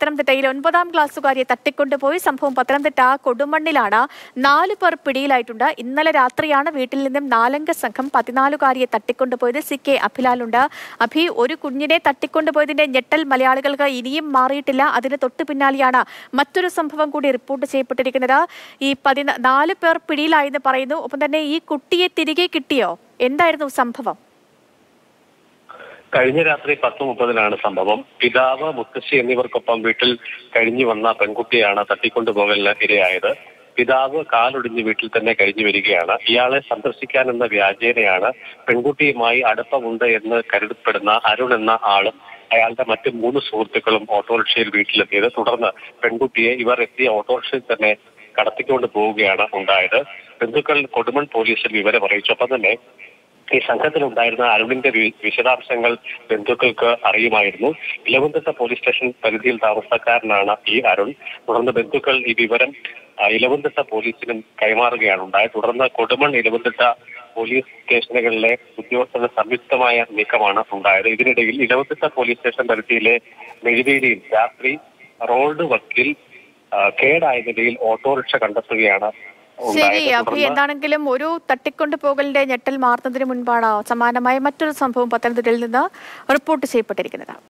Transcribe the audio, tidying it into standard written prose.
പത്തനംതിട്ടയിൽ 9ാം ക്ലാസ്സുകാരിയെ തട്ടിക്കൊണ്ടുപോയി. സംഭവം പത്തനംതിട്ട കൊടുമണ്ണിലാണ്. 4 പേർ പിടിയിലായിട്ടുണ്ട്. ഇന്നലെ രാത്രിയാണ് വീട്ടിൽ നിന്നും 4-അംഗ സംഘം 14-കാരിയെ തട്ടിക്കൊണ്ടുപോയത്. CK അഭിലാലുണ്ട്. അഭി, ഒരു കുഞ്ഞിനെ തട്ടിക്കൊണ്ടുപോയതിന്റെ ഞെട്ടൽ മലയാളികൾക്ക് ഇനിയും മാറിയിട്ടില്ല. അതിന് തൊട്ടു പിന്നാലെയാണ് മറ്റൊരു സംഭവം കൂടി റിപ്പോർട്ട് ചെയ്യപ്പെട്ടിരിക്കുന്നത്. ഈ 4 പേർ പിടിയിലായെന്ന് പറയുന്നു. ഒപ്പം തന്നെ ഈ കുട്ടിയെ തിരികെ കിട്ടിയോ? എന്തായിരുന്നു സംഭവം? കഴിഞ്ഞ രാത്രി 10:30 സംഭവം. പിതാവ്, മുത്തശ്ശി എന്നിവർക്കൊപ്പം വീട്ടിൽ കഴിഞ്ഞു വന്ന പെൺകുട്ടിയാണ് തട്ടിക്കൊണ്ടുപോകലിന് ഇരയായത്. പിതാവ് കാലൊടിഞ്ഞ് വീട്ടിൽ തന്നെ കഴിഞ്ഞു വരികയാണ്. ഇയാളെ സന്ദർശിക്കാനെന്ന വ്യാജേനയാണ് പെൺകുട്ടിയുമായി അടുപ്പമുണ്ട് എന്ന് കരുതപ്പെടുന്ന അരുൺ എന്ന ആളും അയാളുടെ മറ്റ് 3 സുഹൃത്തുക്കളും ഓട്ടോറിക്ഷയിൽ വീട്ടിലെത്തിയത്. തുടർന്ന് പെൺകുട്ടിയെ ഇവർ എത്തിയ ഓട്ടോറിക്ഷയിൽ തന്നെ കടത്തിക്കൊണ്ട് പോവുകയാണ് ഉണ്ടായത്. ബന്ധുക്കൾ കൊടുമൺ പോലീസിൽ വിവരം അറിയിച്ചു. ഒപ്പം തന്നെ ഈ സംഘത്തിലുണ്ടായിരുന്ന അരുണിന്റെ വിശദാംശങ്ങൾ ബന്ധുക്കൾക്ക് അറിയുമായിരുന്നു. ഇലവുംതിട്ട പോലീസ് സ്റ്റേഷൻ പരിധിയിൽ താമസക്കാരനാണ് ഈ അരുൺ. തുടർന്ന് ബന്ധുക്കൾ ഈ വിവരം ഇലവുംതിട്ട പോലീസിനും കൈമാറുകയാണ് ഉണ്ടായത്. തുടർന്ന് കൊടുമൺ, ഇലവുംതിട്ട പോലീസ് സ്റ്റേഷനുകളിലെ ഉദ്യോഗസ്ഥരുടെ സംയുക്തമായ നീക്കമാണ് ഉണ്ടായത്. ഇതിനിടയിൽ ഇലവുംതിട്ട പോലീസ് സ്റ്റേഷൻ പരിധിയിലെ മെഴുവേലിയിൽ രാത്രി റോഡ് വക്കിൽ കേടായ നിലയിൽ ഓട്ടോറിക്ഷ കണ്ടെത്തുകയാണ്. ശരി അഭി, എന്താണെങ്കിലും ഒരു തട്ടിക്കൊണ്ടുപോകലിന്റെ ഞെട്ടൽ മാറുന്നതിന് മുൻപാണ് സമാനമായ മറ്റൊരു സംഭവം പത്തനംതിട്ടയിൽ നിന്ന് റിപ്പോർട്ട് ചെയ്യപ്പെട്ടിരിക്കുന്നത്.